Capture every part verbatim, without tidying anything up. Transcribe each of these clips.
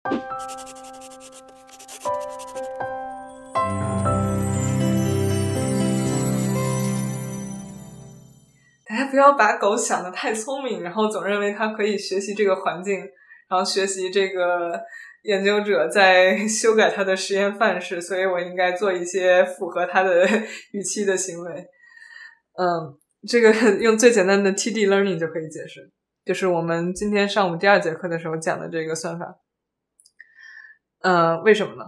大家不要把狗想得太聪明，然后总认为它可以学习这个环境，然后学习这个研究者在修改它的实验范式，所以我应该做一些符合它的预期的行为。嗯，这个用最简单的 T D learning 就可以解释，就是我们今天上午第二节课的时候讲的这个算法。嗯，为什么呢？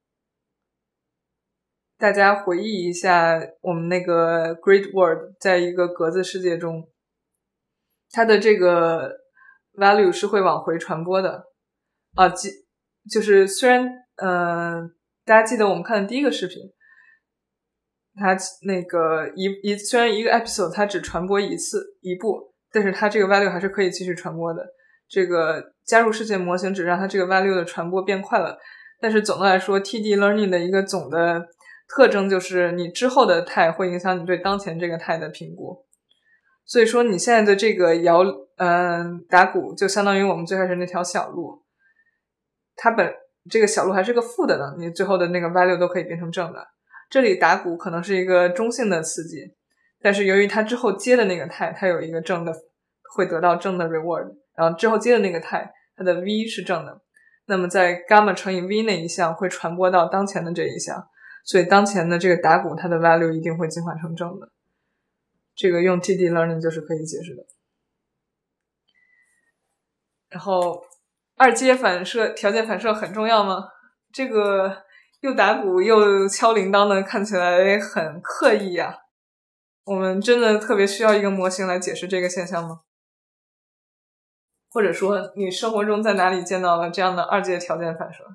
大家回忆一下我们那个 Grid World 在一个格子世界中，它的这个 value 是会往回传播的啊，就是虽然嗯、呃，大家记得我们看的第一个视频，它那个一一虽然一个 episode 它只传播一次一步，但是它这个 value 还是可以继续传播的。这个加入事件模型只让它这个 value 的传播变快了，但是总的来说 T D learning 的一个总的特征就是你之后的态会影响你对当前这个态的评估。所以说你现在的这个摇嗯打鼓就相当于我们最开始那条小路，它本这个小路还是个负的呢，你最后的那个 value 都可以变成正的。这里打鼓可能是一个中性的刺激，但是由于它之后接的那个态它有一个正的，会得到正的 reward， 然后之后接的那个态它的 v 是正的，那么在 gamma 乘以 v 那一项会传播到当前的这一项，所以当前的这个打鼓它的 value 一定会进化成正的。这个用 T D learning 就是可以解释的。然后二阶反射条件反射很重要吗？这个又打鼓又敲铃铛的看起来很刻意啊，我们真的特别需要一个模型来解释这个现象吗？或者说你生活中在哪里见到了这样的二阶条件反射？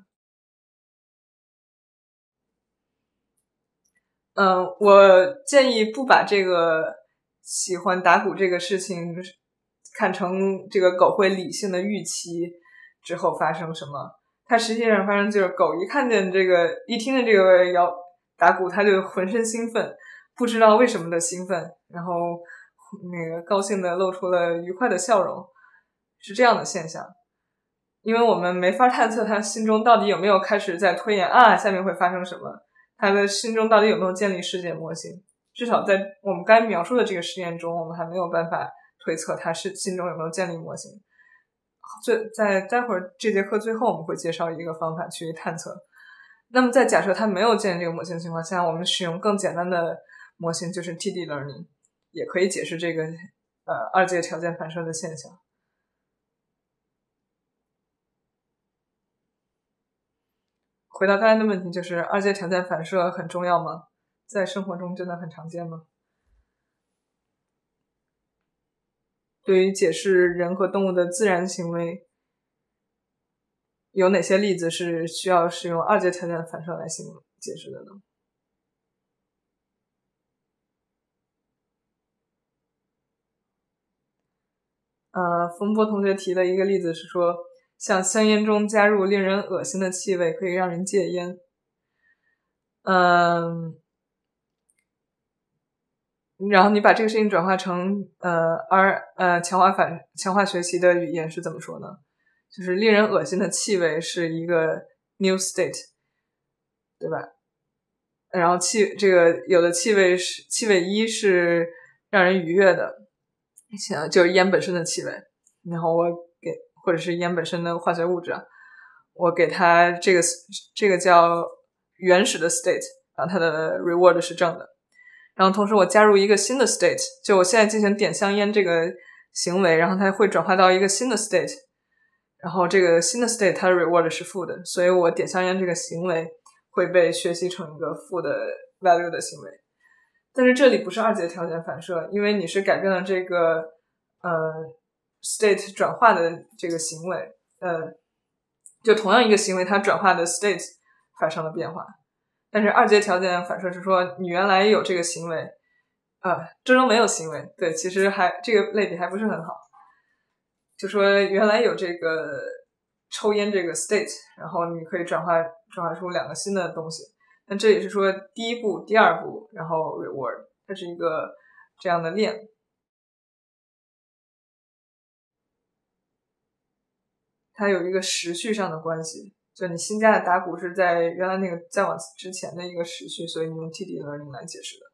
嗯，我建议不把这个喜欢打鼓这个事情看成这个狗会理性的预期之后发生什么，它实际上发生就是狗一看见这个一听见这个摇打鼓它就浑身兴奋，不知道为什么的兴奋，然后那个高兴的露出了愉快的笑容，是这样的现象。因为我们没法探测它心中到底有没有开始在推演啊下面会发生什么，他的心中到底有没有建立世界模型，至少在我们刚才描述的这个实验中我们还没有办法推测他是心中有没有建立模型。最在待会儿这节课最后我们会介绍一个方法去探测。那么在假设他没有建立这个模型情况下，我们使用更简单的模型，就是 T D learning， 也可以解释这个呃二阶条件反射的现象。回到刚才的问题，就是二阶条件反射很重要吗？在生活中真的很常见吗？对于解释人和动物的自然行为，有哪些例子是需要使用二阶条件反射来形容解释的呢？呃，冯博同学提的一个例子是说，像香烟中加入令人恶心的气味可以让人戒烟。嗯，然后你把这个事情转化成呃 R 呃强化反强化学习的语言是怎么说呢？就是令人恶心的气味是一个 new state， 对吧？然后气这个有的气味是气味一是让人愉悦的，就是烟本身的气味，然后我给或者是烟本身的化学物质，我给它这个这个叫原始的 state， 然后它的 reward 是正的。然后同时我加入一个新的 state， 就我现在进行点香烟这个行为，然后它会转化到一个新的 state， 然后这个新的 state 它的 reward 是负的，所以我点香烟这个行为会被学习成一个负的 value 的行为。但是这里不是二阶条件反射，因为你是改变了这个呃 state 转化的这个行为，呃，就同样一个行为它转化的 state 发生了变化。但是二阶条件反射是说你原来有这个行为，呃，这中没有行为，对，其实还这个类比还不是很好，就说原来有这个抽烟这个 state， 然后你可以转化转化出两个新的东西。那这也是说第一步第二步然后 reward， 它是一个这样的链。 它有一个时序上的关系，就你新加的打鼓是在原来那个再往之前的一个时序，所以你用 T D learning 来解释的。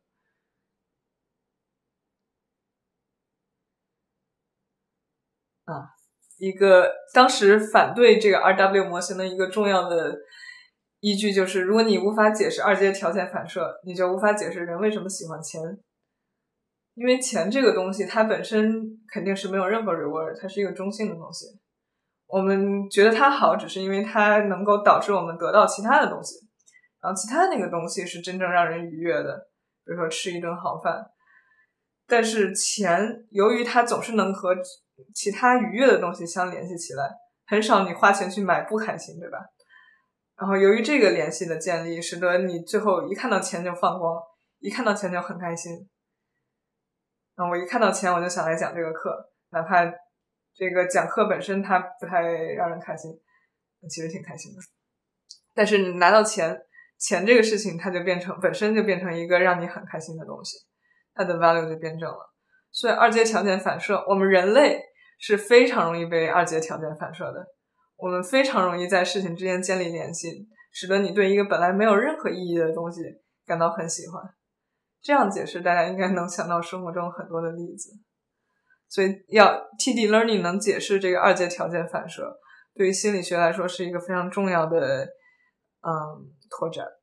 啊，一个当时反对这个 R W 模型的一个重要的依据就是，如果你无法解释二阶条件反射，你就无法解释人为什么喜欢钱。因为钱这个东西它本身肯定是没有任何 reward， 它是一个中性的东西。我们觉得它好只是因为它能够导致我们得到其他的东西，然后其他那个东西是真正让人愉悦的，比如说吃一顿好饭。但是钱由于它总是能和其他愉悦的东西相联系起来，很少你花钱去买不开心，对吧？然后由于这个联系的建立，使得你最后一看到钱就放光，一看到钱就很开心。然后我一看到钱我就想来讲这个课，哪怕这个讲课本身它不太让人开心，其实挺开心的。但是你拿到钱，钱这个事情它就变成本身就变成一个让你很开心的东西，它的 value 就辩证了。所以二阶条件反射，我们人类是非常容易被二阶条件反射的，我们非常容易在事情之间建立联系，使得你对一个本来没有任何意义的东西感到很喜欢。这样解释大家应该能想到生活中很多的例子。所以要 T D learning 能解释这个二阶条件反射，对于心理学来说是一个非常重要的嗯拓展。